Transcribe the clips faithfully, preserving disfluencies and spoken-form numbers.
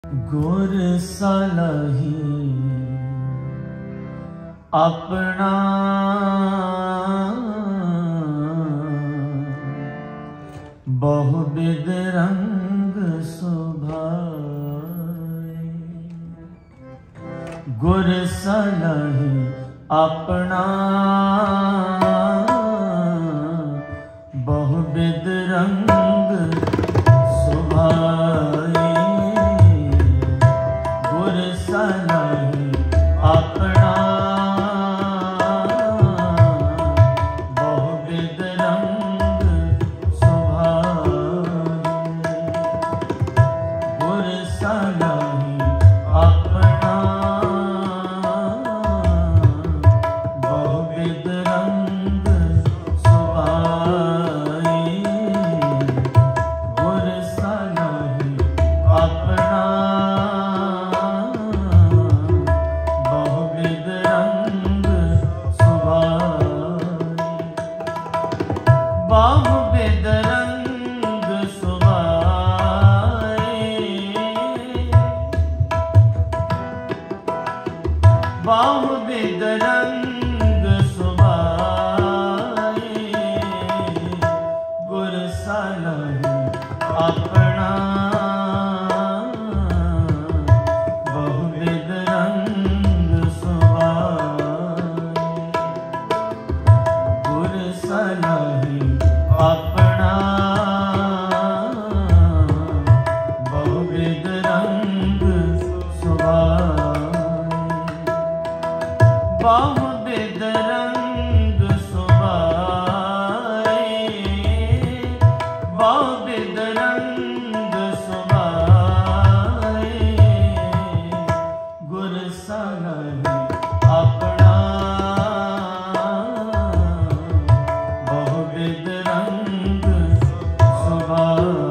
गुर सलही अपना बहुविध रंग सुभाए। गुर सलही अपना बहुविध रंग सुभाए। गुर सलही अपना बहुविध रंग सुभाए। गुर सलही अपना बहुविध रंग सुभाए। गुर सलही अपना बहुविध रंग सुभाए। बहुविध रंग सुभाए। बहुविध रंग सुभाए। गुर सलही अपना बहुविध रंग सुभाए। गुर सलही अपना बहुविध रंग सुभाए। बहुविध रंग सुभाए। बहुविध रंग सुभाए। गुर सलही अपना बहुविध रंग सुभाए।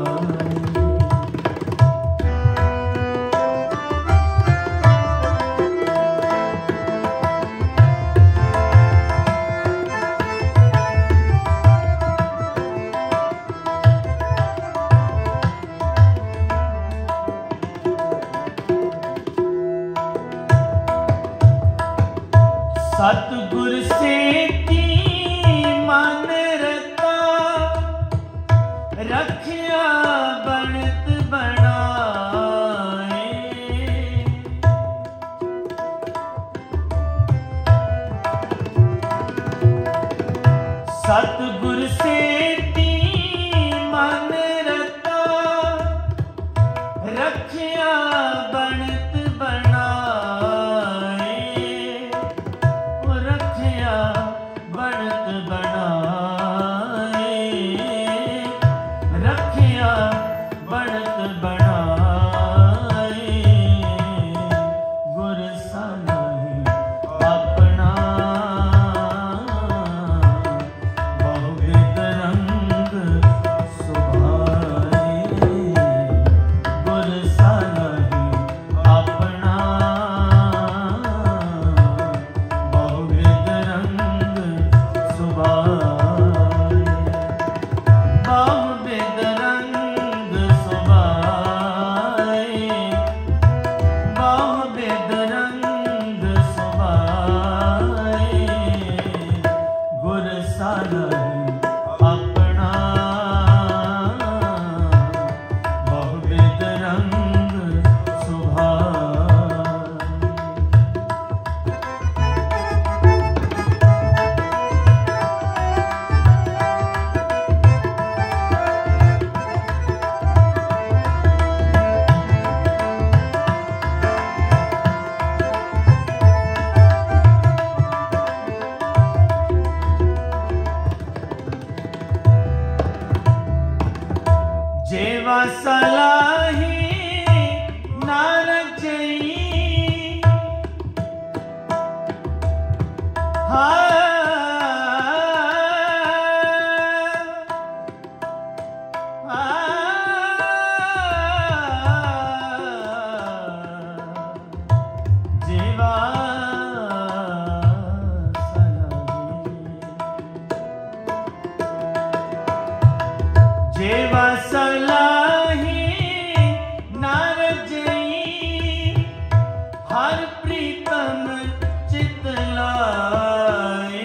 सतगुर से की मन रता रखिया बनत बनाए। सतगुर से की मन रता रखिया बनत बनाए। रखिया हर प्रीतम चित लाए।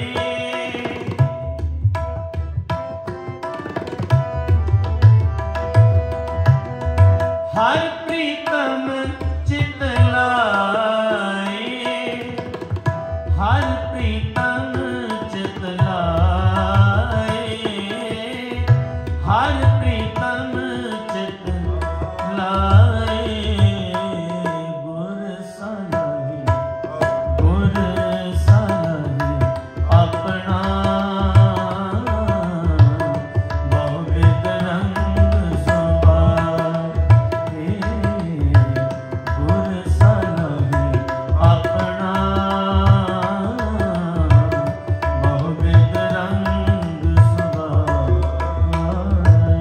हर प्रीतम चित लाए, हर प्रीतम चित लाए, हर प्रीतम चित लाए। गुर सलाही, गुर सलाही अपना बहुविध रंग सुबाए। गुर सलाही अपना बहुविध रंग सुबाए।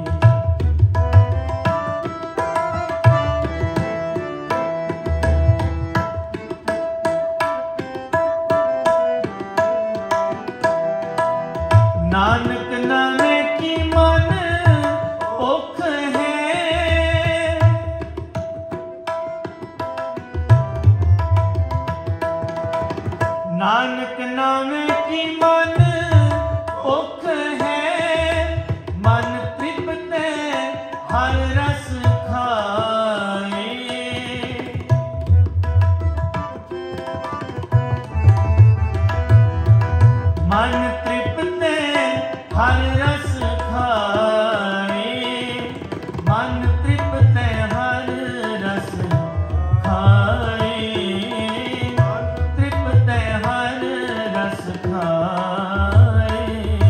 नानक नामे की मन ओख है, नानक नामे की मन ओख है। मन तृप्त हर रस खाए। मन तृप्त हर रस खाए, मन तृप्त हर रस खाए, तृप्त हर रस खाए।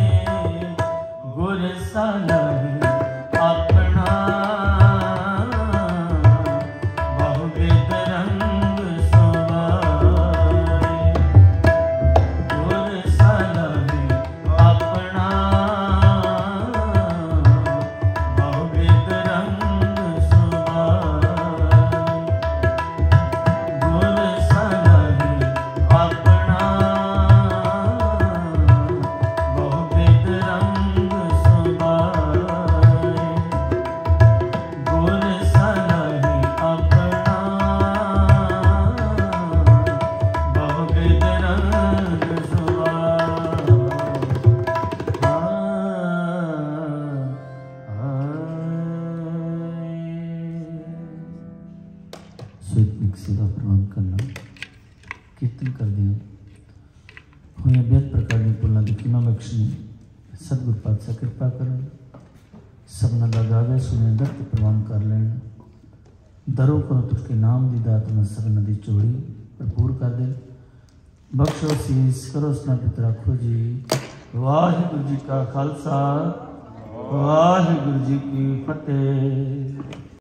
गुर सलाही अपना बहुविध रंग सुबाए। गुर सलाही अपना बहुविध रंग सुबाए। गुर सलाही अपना बहुविध रंग सुबाए। गुर सलाही अपना बहुविध रंग सुबह सेवा प्रवान करना कीर्तन कर दिया हुई बेद प्रकार की भुलों की खिमा बख्शनी। सतगुर पातशाह कृपा कर सबना दा गावे सुने दत्त प्रवान कर लेन। दरों को तुझके नाम दी दात में सरन दी चोड़ी भरपूर कर दे। बख्शो सीस करो स्नापित रखो जी। वाहिगुरु जी का खालसा वाहिगुरु जी की फतेह।